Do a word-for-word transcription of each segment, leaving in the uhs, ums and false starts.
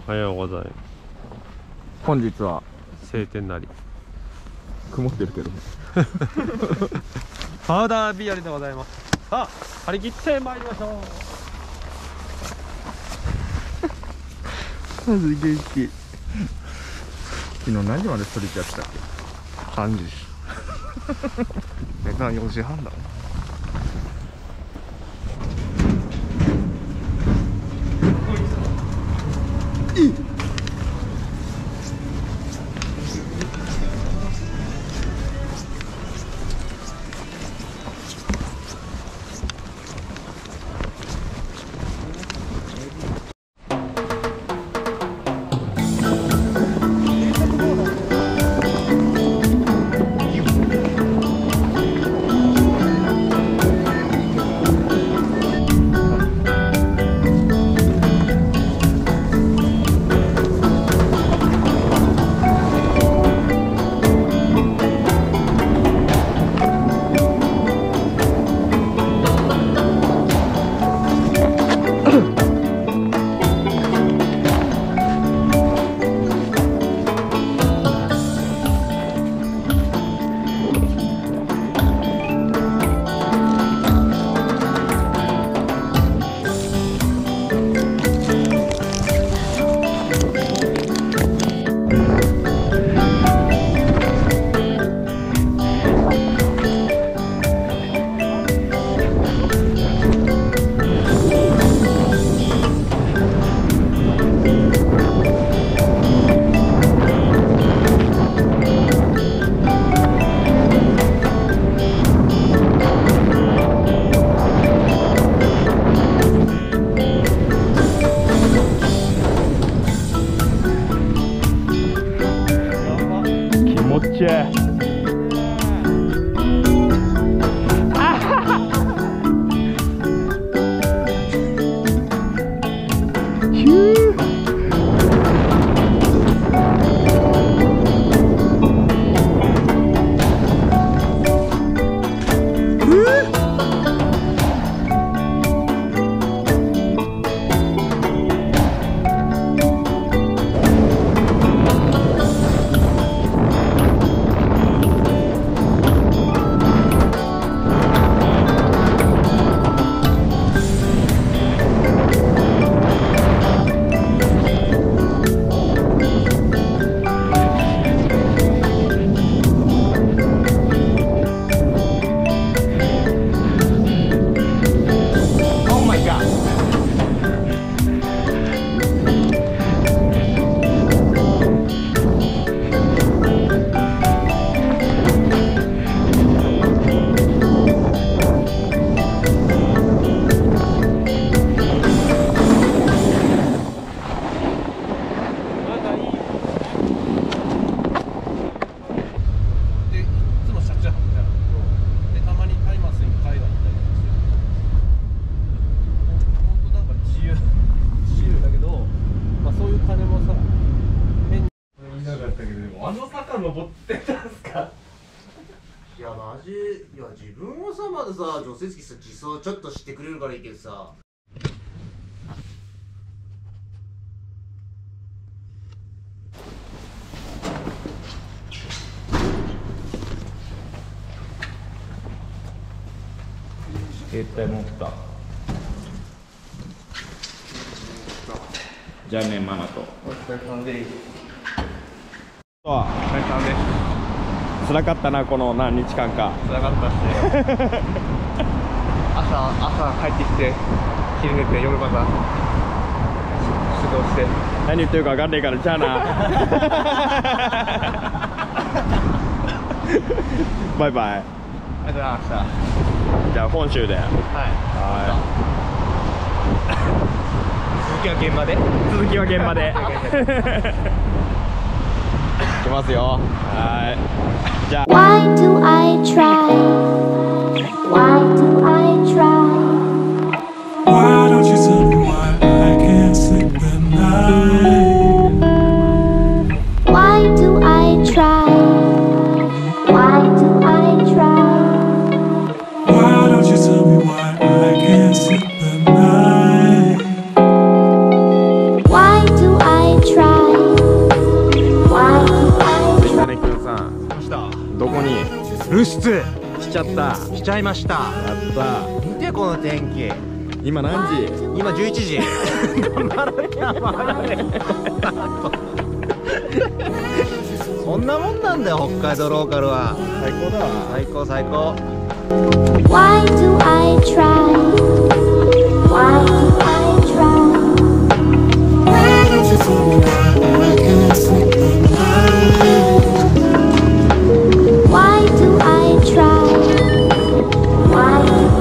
おはようございます。 本日は晴天なり曇ってるけどパウダー日和でございます。さあ張り切ってまいりましょう。 マジ元気。昨日何時までストリートやってたっけ？さんじ寝たのよじはんだもん。 いやマジ、いや自分はさまださ除雪機さ自走ちょっとしてくれるからいいけどさ。 携帯持った。じゃあねマナと。 お疲れ様です。 お疲れ様です。辛かったなこの何日間か。 辛かったっすね。朝朝帰ってきて昼寝て夜また出動して。 何言ってるか分かんねえからじゃあな。バイバイ。 ありがとうございました。 じゃあ本州で。はい。 はい。続きは現場で。 続きは現場で。いきますよ。はい。じゃあ。Why do I try? Why do I try? Why don't you tell me why I can't sleep at night? Why do I try? Why do I try? Why don't you tell me why I can't sleep at night? Why do I ちゃった。 しちゃいました。 やった見てこの天気。 今何時？ 今じゅういちじ。そんなもんなんだよ北海道ローカルは。 最高だわ。 最高最高。 Why do I try? Why do I try? Why do I try? Why do I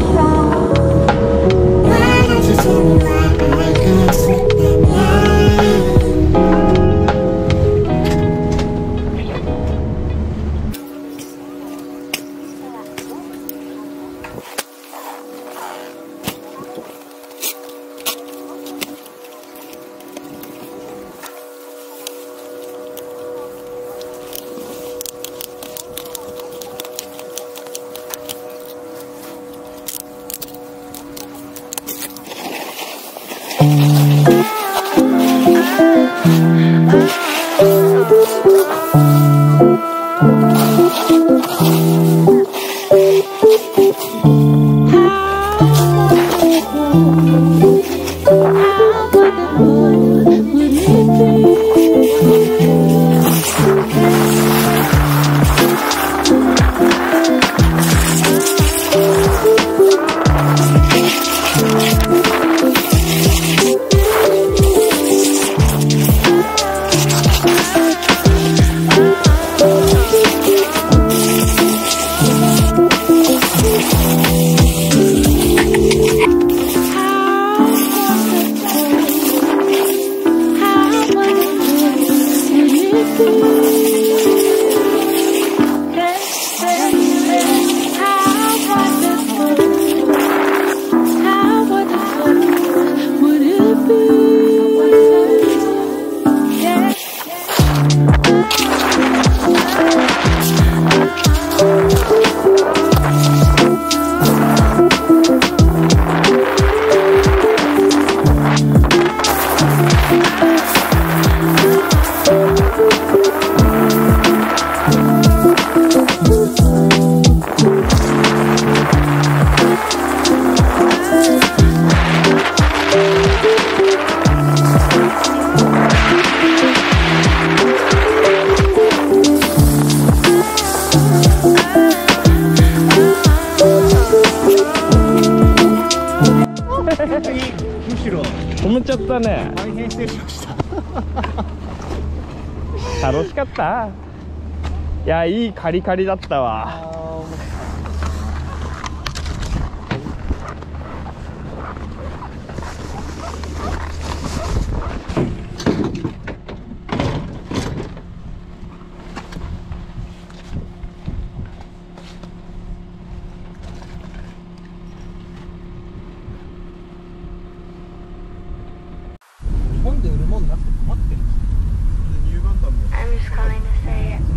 止めちゃったね。 大変失礼しました。 楽しかった。いや、いいカリカリだったわ。 日本で売るもんなくて困ってる。 I'm just calling to say